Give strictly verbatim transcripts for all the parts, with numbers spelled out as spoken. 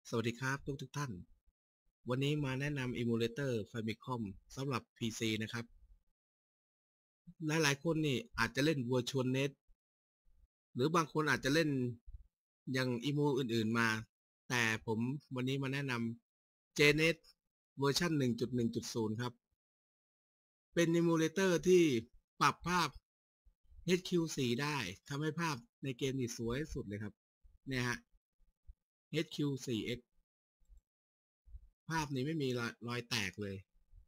สวัสดีครับทุกทุกท่านวันนี้มาแนะนำ Emulator Famicom สำหรับ พี ซี นะครับหลายๆคนนี่อาจจะเล่น Virtual Net หรือบางคนอาจจะเล่นอย่าง Emu อื่นๆมาแต่ผมวันนี้มาแนะนำ เจ เน็ต เวอร์ชัน หนึ่งจุดหนึ่งจุดศูนย์ ครับเป็น Emulator ที่ปรับภาพ เอช คิว โฟร์ ได้ทำให้ภาพในเกมนี่สวยสุดเลยครับเนี่ยฮะ เอช คิว โฟร์ เอ็กซ์ ภาพนี้ไม่มีรอยแตกเลย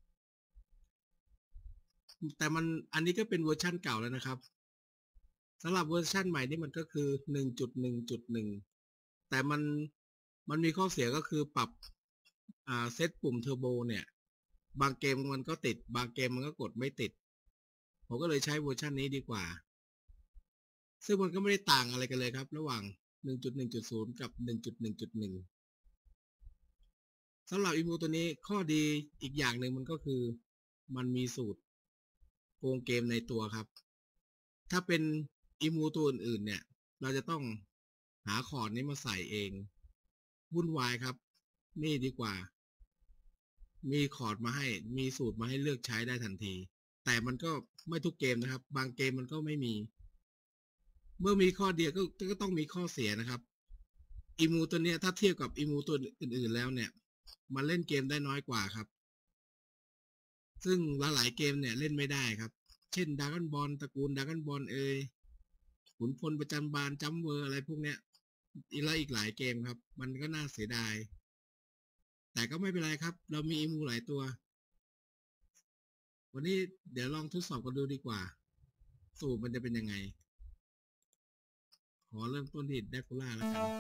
แต่มันอันนี้ก็เป็นเวอร์ชั่นเก่าแล้วนะครับสำหรับเวอร์ชั่นใหม่นี่มันก็คือ หนึ่งจุดหนึ่งจุดหนึ่ง แต่มันมันมีข้อเสียก็คือปรับอ่าเซตปุ่มเทอร์โบเนี่ยบางเกมมันก็ติดบางเกมมันก็กดไม่ติดผมก็เลยใช้เวอร์ชันนี้ดีกว่าซึ่งมันก็ไม่ได้ต่างอะไรกันเลยครับระหว่าง หนึ่งจุดหนึ่งจุดศูนย์ กับ หนึ่งจุดหนึ่งจุดหนึ่ง สำหรับ Emu ตัวนี้ข้อดีอีกอย่างหนึ่งมันก็คือมันมีสูตรโกงเกมในตัวครับถ้าเป็น Emu ตัวอื่นๆเนี่ยเราจะต้องหาคอร์ดนี้มาใส่เองวุ่นวายครับนี่ดีกว่ามีคอร์ดมาให้มีสูตรมาให้เลือกใช้ได้ทันทีแต่มันก็ไม่ทุกเกมนะครับบางเกมมันก็ไม่มีเมื่อมีข้อดีก็ก็ต้องมีข้อเสียนะครับ Emu ตัวนี้ถ้าเทียบกับ Emu ตัวอื่นๆแล้วเนี่ยมันเล่นเกมได้น้อยกว่าครับซึ่งหลายๆเกมเนี่ยเล่นไม่ได้ครับเช่นดราก้อนบอลตระกูลดราก้อนบอลเอ่ยขุนพลประจันบานจัมเวอร์อะไรพวกเนี้ยอีกแล้วอีกหลายเกมครับมันก็น่าเสียดายแต่ก็ไม่เป็นไรครับเรามีอีมูหลายตัววันนี้เดี๋ยวลองทดสอบกันดูดีกว่าสูตรมันจะเป็นยังไงขอเริ่มต้นที่แดคูล่าแล้วกันอ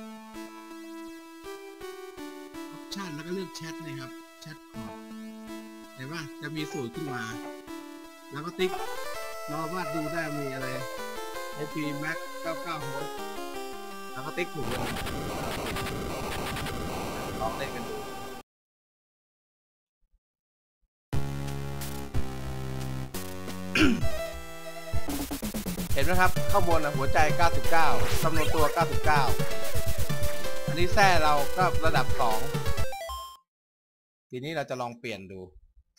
อปชั่นแล้วก็เลือกแชทนะครับแชทคอร์ดเห็นป่ะจะมีสูตรขึ้นมาแล้วก็ติ๊กรอวาดดูได้มีอะไร ไอ พี Max เก้าสิบเก้า โฮสต์แล้วก็ติ๊กถูกเลยลองเล่นกันดูเห็นไหมครับข้างบนหัวใจเก้าสิบเก้าจำนวนตัวเก้าสิบเก้าอันนี้แท้เราก็ระดับสองทีนี้เราจะลองเปลี่ยนดู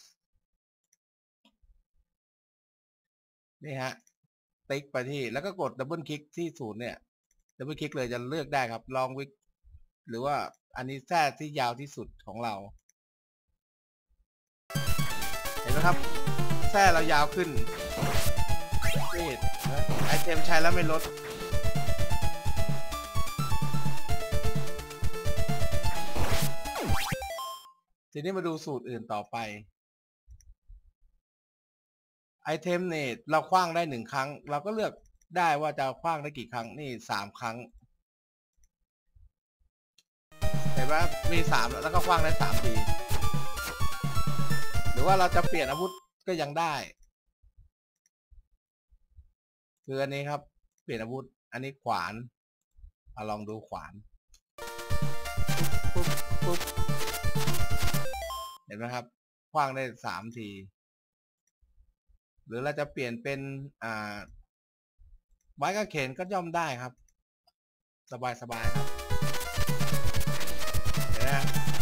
นี่ฮะติ๊กไปที่แล้วก็กดดับเบิลคลิกที่ศูนย์เนี่ยดับเบิลคลิกเลยจะเลือกได้ครับลองวิกหรือว่าอันนี้แท้ที่ยาวที่สุดของเราเห็นไหมครับแท้เรายาวขึ้นนี่ไอเทมใช้แล้วไม่ลดทีนี้มาดูสูตรอื่นต่อไปไอเทมเนี่ยเราคว้างได้หนึ่งครั้งเราก็เลือกได้ว่าจะคว้างได้กี่ครั้งนี่สามครั้งเห็นไหมมีสามแล้วก็คว้างได้สามทีหรือว่าเราจะเปลี่ยนอาวุธก็ยังได้คืออันนี้ครับเปลี่ยนอาวุธอันนี้ขวานเอาลองดูขวานปุ๊บปุ๊บเห็นไหมครับคว้างได้สามทีหรือเราจะเปลี่ยนเป็นอ่าไม้กางเขนก็ย่อมได้ครับสบายสบายครับเห็นไหม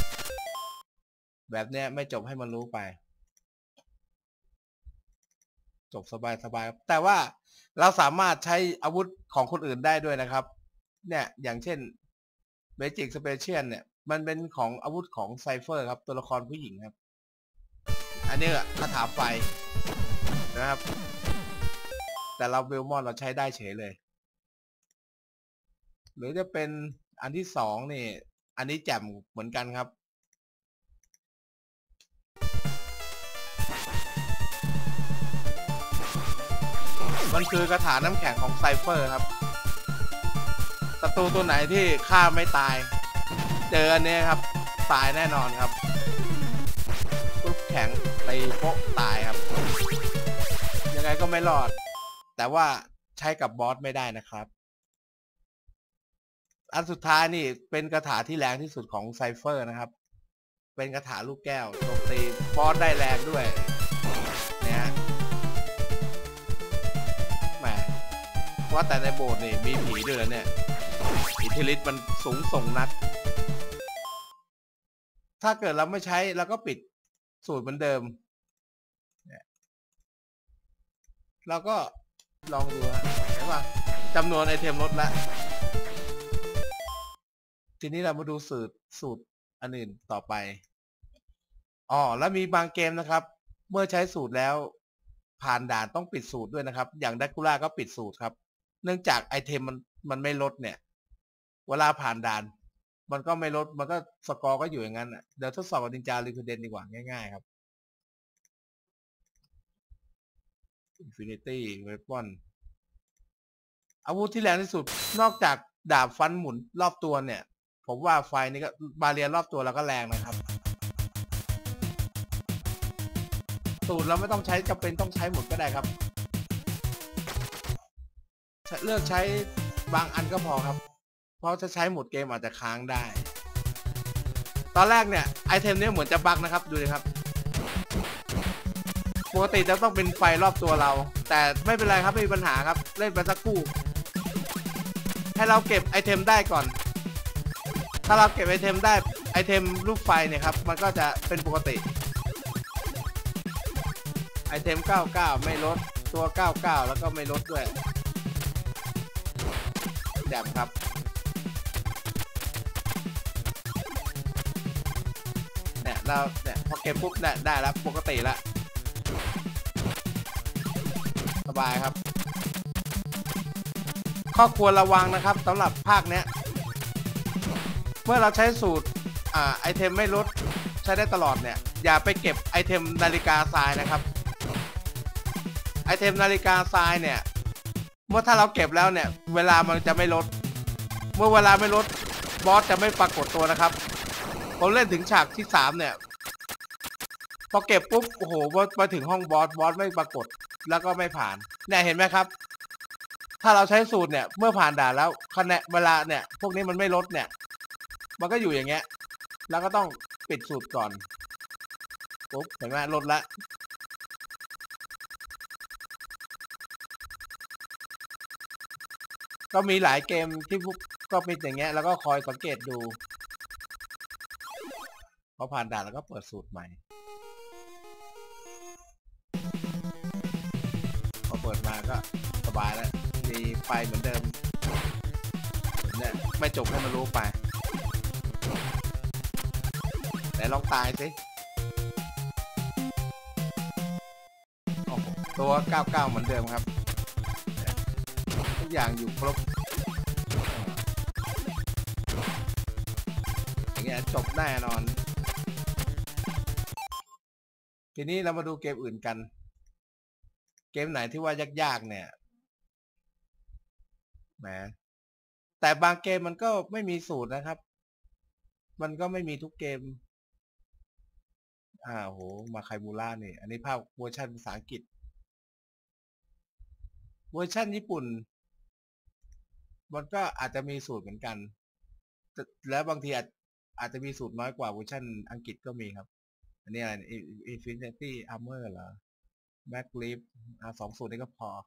แบบเนี้ยไม่จบให้มันรู้ไปจบสบายสบายแต่ว่าเราสามารถใช้อาวุธของคนอื่นได้ด้วยนะครับเนี่ยอย่างเช่นเมจิกสเปเชียลเนี่ยมันเป็นของอาวุธของไซเฟอร์ครับตัวละครผู้หญิงครับอันนี้คาถาไฟนะครับแต่เราเวลมอนเราใช้ได้เฉยเลยหรือจะเป็นอันที่สองนี่อันนี้แจ่มเหมือนกันครับมันคือกระถาน้ำแข็งของไซเฟอร์ครับศัตรูตัวไหนที่ฆ่าไม่ตายเจออันนี้ครับตายแน่นอนครับปุ๊บแข็งตีโป๊ะตายครับยังไงก็ไม่รอดแต่ว่าใช้กับบอสไม่ได้นะครับอันสุดท้ายนี่เป็นคาถาที่แรงที่สุดของไซเฟอร์นะครับเป็นคาถาลูกแก้วโจมตีบอสได้แรงด้วยเนี่ยแหมว่าแต่ในโบสถ์นี่มีผีด้วยเนี่ยอิทธิฤทธิ์มันสูงส่งนักถ้าเกิดเราไม่ใช้เราก็ปิดสูตรเหมือนเดิมเราก็ลองดูฮะเห็นป่ะจำนวนไอเทมลดแล้วทีนี้เรามาดูสูตรสูตรอันอื่นต่อไปอ๋อแล้วมีบางเกมนะครับเมื่อใช้สูตรแล้วผ่านด่านต้องปิดสูตรด้วยนะครับอย่างดักคูล่าก็ปิดสูตรครับเนื่องจากไอเทมมันมันไม่ลดเนี่ยเวลาผ่านด่านมันก็ไม่ลดมันก็สกอร์ก็อยู่อย่างนั้นอ่ะเดี๋ยวทดสอบกับนินจาลิคูเดนดีกว่าง่ายๆครับ Infinity Weapon อาวุธที่แรงที่สุดนอกจากดาบฟันหมุนรอบตัวเนี่ยผมว่าไฟนี่ก็บาเรียรอบตัวเราก็แรงนะครับสูตรเราไม่ต้องใช้จำเป็นต้องใช้หมดก็ได้ครับเลือกใช้บางอันก็พอครับเพราะจะใช้หมดเกมอาจจะค้างได้ตอนแรกเนี่ยไอเทมนี้เหมือนจะบั๊กนะครับดูเลยครับปกติจะต้องเป็นไฟรอบตัวเราแต่ไม่เป็นไรครับไม่มีปัญหาครับเล่นไปสักครู่ให้เราเก็บไอเทมได้ก่อนถ้าเราเก็บไอเทมได้ไอเทมรูปไฟเนี่ยครับมันก็จะเป็นปกติไอเทมเก้าสิบเก้าไม่ลดตัวเก้าสิบเก้าแล้วก็ไม่ลดด้วยแดมครับเนี่ยเราเนี่ยพอเก็บปุ๊บเนี่ยได้แล้วปกติแล้วสบายครับข้อควรระวังนะครับสำหรับภาคเนี้ยเมื่อเราใช้สูตรอ่าไอเทมไม่ลดใช้ได้ตลอดเนี่ยอย่าไปเก็บไอเทมนาฬิกาทรายนะครับไอเทมนาฬิกาทรายเนี่ยเมื่อถ้าเราเก็บแล้วเนี่ยเวลามันจะไม่ลดเมื่อเวลาไม่ลดบอสจะไม่ปรากฏตัวนะครับผมเล่นถึงฉากที่สามเนี่ยพอเก็บปุ๊บโอ้โหมาถึงห้องบอสบอสไม่ปรากฏแล้วก็ไม่ผ่านเนี่ยเห็นไหมครับถ้าเราใช้สูตรเนี่ยเมื่อผ่านด่านแล้วคะแนนเวลาเนี่ยพวกนี้มันไม่ลดเนี่ยมันก็อยู่อย่างเงี้ยแล้วก็ต้องปิดสูตรก่อนปุ๊บเห็นไหมลดละก็มีหลายเกมที่ก็เป็นอย่างเงี้ยแล้วก็คอยสังเกตดูพอผ่านด่านแล้วก็เปิดสูตรใหม่พอเปิดมาก็สบายแล้วมีไฟเหมือนเดิมเนี่ยไม่จบให้มันรู้ไปไหนลองตายสิตัวเก้าสิบเก้าเหมือนเดิมครับทุกอย่างอยู่ครบอย่างเงี้ยจบแน่นอนทีนี้เรามาดูเกมอื่นกันเกมไหนที่ว่ายากๆเนี่ยแหมแต่บางเกมมันก็ไม่มีสูตรนะครับมันก็ไม่มีทุกเกมอ่าโหมาไคมูล่านี่อันนี้ภาพเวอร์ชันภาษาอังกฤษเวอร์ชันญี่ปุ่นมันก็อาจจะมีสูตรเหมือนกันแล้วบางทีอาจอาจจะมีสูตรน้อยกว่าเวอร์ชันอังกฤษก็มีครับอันนี้อะไร Infinity Armor เหรอ Back Lift อ่าสองสูตรนี้ก็พอ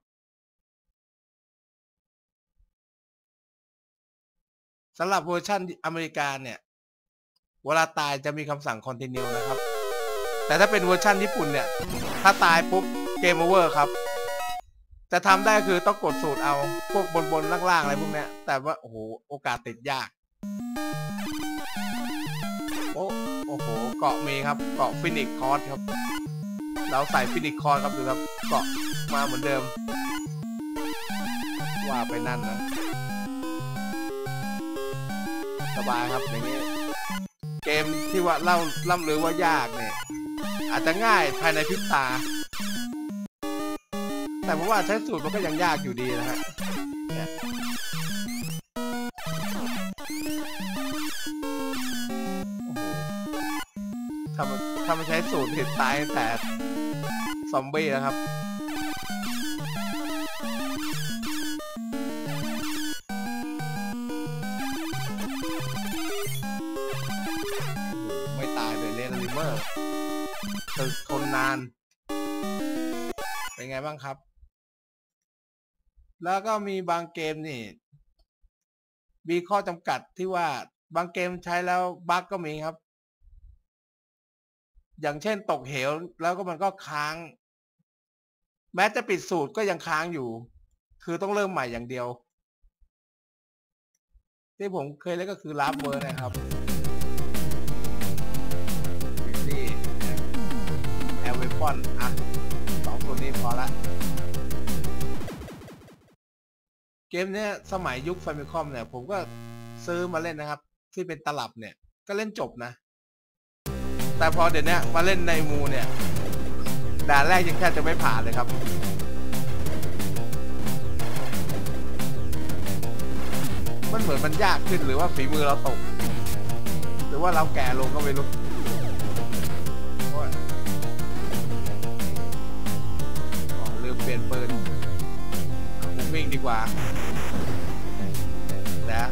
สำหรับเวอร์ชันอเมริกาเนี่ยเวลาตายจะมีคำสั่ง Continue นะครับแต่ถ้าเป็นเวอร์ชันญี่ปุ่นเนี่ยถ้าตายปุ๊บเกมโอเวอร์ครับจะทำได้คือต้องกดสูตรเอาพวกบนบนล่างๆอะไรพวกเนี้ยแต่ว่าโอ้โหโอกาสติดยากโอ้โอ้โหเกาะมีครับเกาะฟินิกคอร์สครับเราใส่ฟินิกคอร์สครับดูครับเกาะมาเหมือนเดิมว่าไปนั่นนะสบายครับอย่างนี้เกมที่ว่าเล่าล่ำลือว่ายากเนี่ยอาจจะง่ายภายในพริบตาแต่ผมว่าใช้สูตรมันก็ยังยากอยู่ดีนะฮะถ้ามันถ้ามันใช้สูตรผิดตายแต่ซอมบี้นะครับไม่ตายเลยเลนลิเวอร์ทนนานเป็นไงบ้างครับแล้วก็มีบางเกมนี่มีข้อจำกัดที่ว่าบางเกมใช้แล้วบั๊กก็มีครับอย่างเช่นตกเหวแล้วก็มันก็ค้าง แม้จะปิดสูตรก็ยังค้างอยู่ คือต้องเริ่มใหม่อย่างเดียว ที่ผมเคยเล่นก็คือลาฟเวอร์นะครับนี่แอร์เวปอนอ่ะสองตัวนี้พอละเกมเนี้ยสมัยยุคแฟมิคอมเนี่ยผมก็ซื้อมาเล่นนะครับ ที่เป็นตลับเนี่ยก็เล่นจบนะ แต่พอเดี๋ยวนี้มาเล่นในมูเนี่ยด่านแรกยังแทบจะไม่ผ่านเลยครับมันเหมือนมันยากขึ้นหรือว่าฝีมือเราตกหรือว่าเราแก่ลงก็ไม่รู้ลืมเปลี่ยนปืนผมวิ่งดีกว่านะ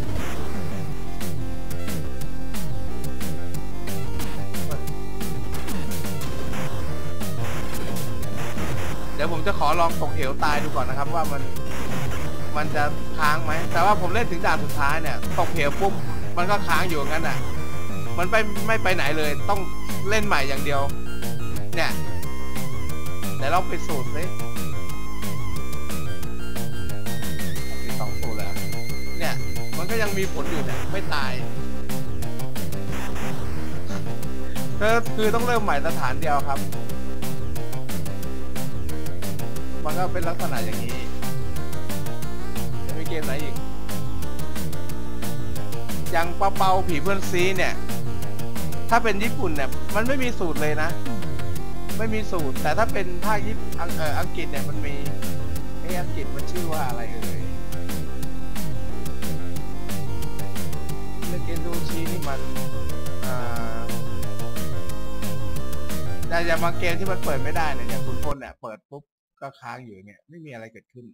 เดี๋ยวผมจะขอลองตกเหวตายดูก่อนนะครับว่ามันมันจะค้างไหมแต่ว่าผมเล่นถึงด่านสุดท้ายเนี่ยตกเหวปุ๊บมันก็ค้างอยู่งั้นน่ะมันไปไม่ไปไหนเลยต้องเล่นใหม่อย่างเดียวเนี่ยเดี๋ยวเราไปสูตรสิมีสองสูตรแล้วเนี่ยมันก็ยังมีผลอยู่เนี่ยไม่ตายก็คือต้องเริ่มใหม่สถานเดียวครับมันก็เป็นลักษณะอย่างนี้จะมีเกมไหนอีกอย่างเปาเปาผีเพื่อนซีเนี่ยถ้าเป็นญี่ปุ่นเนี่ยมันไม่มีสูตรเลยนะไม่มีสูตรแต่ถ้าเป็นภาคญี่ปุ่นเอ่ออังกฤษเนี่ยมันมีไอ้อังกฤษมันชื่อว่าอะไรเอ่ยเล่นเกมดูชีนี่มันอ่าแต่อย่างบางเกมที่มันเปิดไม่ได้เนี่ยอย่างคุณพลเนี่ยเปิดปุ๊บก็ค้างอยู่เนี่ยไม่มีอะไรเกิดขึ้น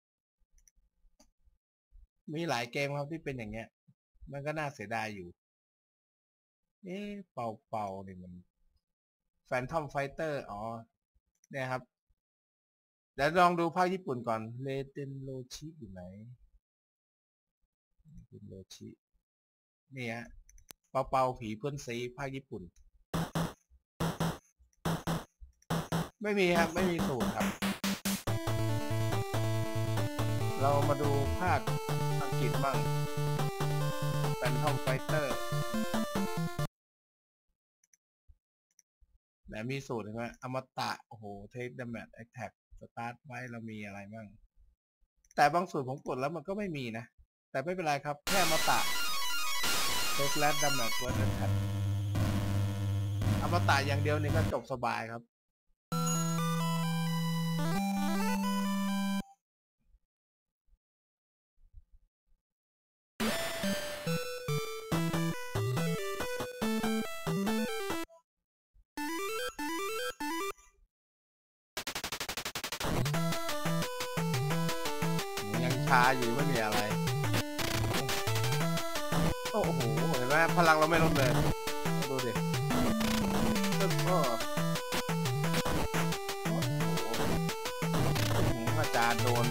มีหลายเกมครับที่เป็นอย่างเงี้ยมันก็น่าเสียดายอยู่เอ๊ะเป่าเป่าเนี่ยมันแฟนทอมไฟเตอร์อ๋อเนี่ยครับเดี๋ยวลองดูภาคญี่ปุ่นก่อนเลเทนโรชิอยู่ไหนเลเทนโรชินี่ฮะเป่าเป่าผีเพื่อนซีภาคญี่ปุ่นไม่มีครับไม่มีสูตรครับเรามาดูภาคอังกฤษบ้างแฟนทอมไฟเตอร์แต่มีสูตรใช่ไหมอมตะโอ้โหเทคดัมแมทแอคแท็กสตาร์ทไว้เรามีอะไรบ้างแต่บางสูตรผมกดแล้วมันก็ไม่มีนะแต่ไม่เป็นไรครับแค่อมตะเทคแลดดัมแมทเวิร์ดแอคแท็กอมตะอย่างเดียวนี่ก็จบสบายครับชาอยู่ไม่มีอะไรโอ้โหเห็นไหมพลังเราไม่ลดเลยดูดิโอ้โหอาจารย์โดน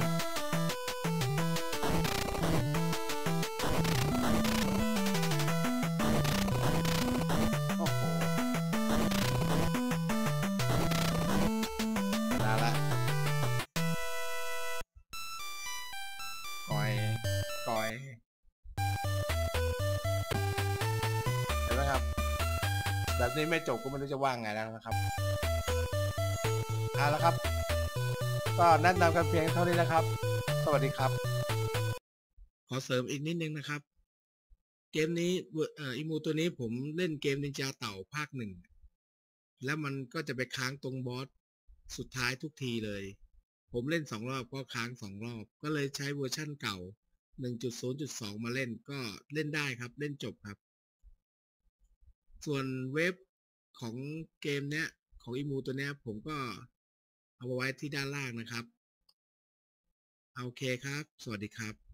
โอ้โหน่าละก่อยก่อยเห็นไหมครับแบบนี้ไม่จบก็ไม่รู้จะว่าไงแล้วนะครับเอาละครับก็แนะนำกันเพียงเท่านี้นะครับสวัสดีครับขอเสริมอีกนิดนึงนะครับเกมนี้เอ่ออิมูตัวนี้ผมเล่นเกมนินจาเต่าภาคหนึ่งแล้วมันก็จะไปค้างตรงบอสสุดท้ายทุกทีเลยผมเล่นสองรอบก็ค้างสองรอบก็เลยใช้เวอร์ชั่นเก่า หนึ่งจุดศูนย์จุดสอง มาเล่นก็เล่นได้ครับเล่นจบครับส่วนเว็บของเกมเนี้ยของอิมูตัวเนี้ยผมก็เอาไว้ที่ด้านล่างนะครับโอเคครับสวัสดีครับ